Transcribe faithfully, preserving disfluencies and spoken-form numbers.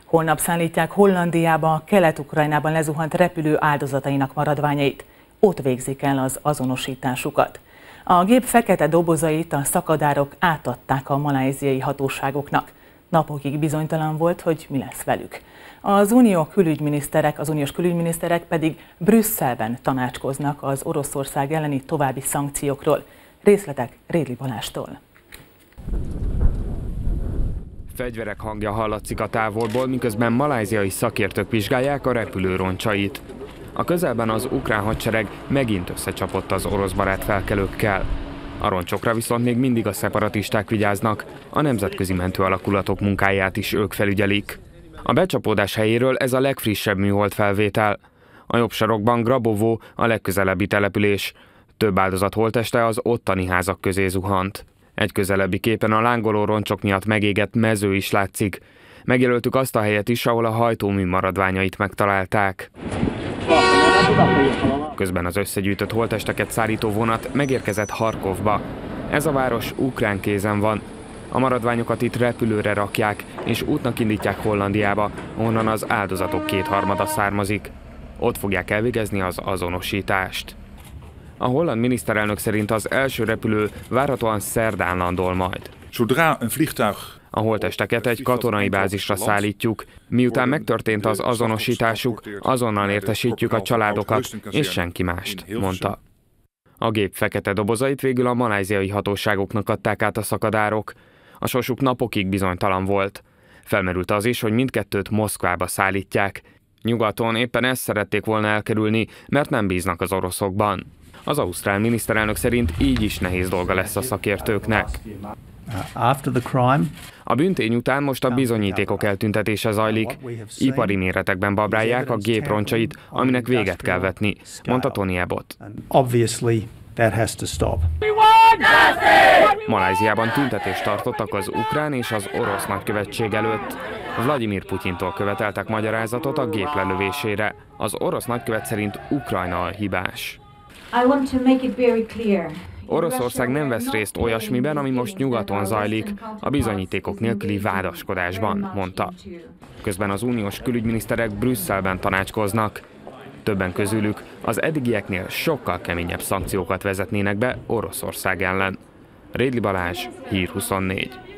Holnap szállítják Hollandiába, Kelet-Ukrajnában lezuhant repülő áldozatainak maradványait. Ott végzik el az azonosításukat. A gép fekete dobozait a szakadárok átadták a malajziai hatóságoknak. Napokig bizonytalan volt, hogy mi lesz velük. Az unió külügyminiszterek, az uniós külügyminiszterek pedig Brüsszelben tanácskoznak az Oroszország elleni további szankciókról. Részletek Rédli Balástól. Fegyverek hangja hallatszik a távolból, miközben malajziai szakértők vizsgálják a repülő roncsait. A közelben az ukrán hadsereg megint összecsapott az orosz barát felkelőkkel. A roncsokra viszont még mindig a szeparatisták vigyáznak, a nemzetközi mentőalakulatok munkáját is ők felügyelik. A becsapódás helyéről ez a legfrissebb műhold felvétel. A jobb sarokban Grabovó a legközelebbi település. Több áldozat holtteste az ottani házak közé zuhant. Egy közelebbi képen a lángoló roncsok miatt megégett mező is látszik. Megjelöltük azt a helyet is, ahol a hajtómű maradványait megtalálták. Közben az összegyűjtött holttesteket szállító vonat megérkezett Harkovba. Ez a város ukrán kézen van. A maradványokat itt repülőre rakják, és útnak indítják Hollandiába, onnan az áldozatok kétharmada származik. Ott fogják elvégezni az azonosítást. A holland miniszterelnök szerint az első repülő várhatóan szerdán landol majd. A holttesteket egy katonai bázisra szállítjuk. Miután megtörtént az azonosításuk, azonnal értesítjük a családokat, és senki mást, mondta. A gép fekete dobozait végül a malajziai hatóságoknak adták át a szakadárok. A sorsuk napokig bizonytalan volt. Felmerült az is, hogy mindkettőt Moszkvába szállítják. Nyugaton éppen ezt szerették volna elkerülni, mert nem bíznak az oroszokban. Az ausztrál miniszterelnök szerint így is nehéz dolga lesz a szakértőknek. A bűntény után most a bizonyítékok eltüntetése zajlik. Ipari méretekben babrálják a gép roncsait, aminek véget kell vetni, mondta Tony Abbott. Malajziában tüntetést tartottak az ukrán és az orosz nagykövetség előtt. Vladimir Putyintól követeltek magyarázatot a gép lelövésére. Az orosz nagykövet szerint Ukrajna a hibás. Oroszország nem vesz részt olyasmiben, ami most nyugaton zajlik, a bizonyítékok nélküli vádaskodásban, mondta. Közben az uniós külügyminiszterek Brüsszelben tanácskoznak. Többen közülük az eddigieknél sokkal keményebb szankciókat vezetnének be Oroszország ellen. Rédli Balázs, Hír huszonnégy.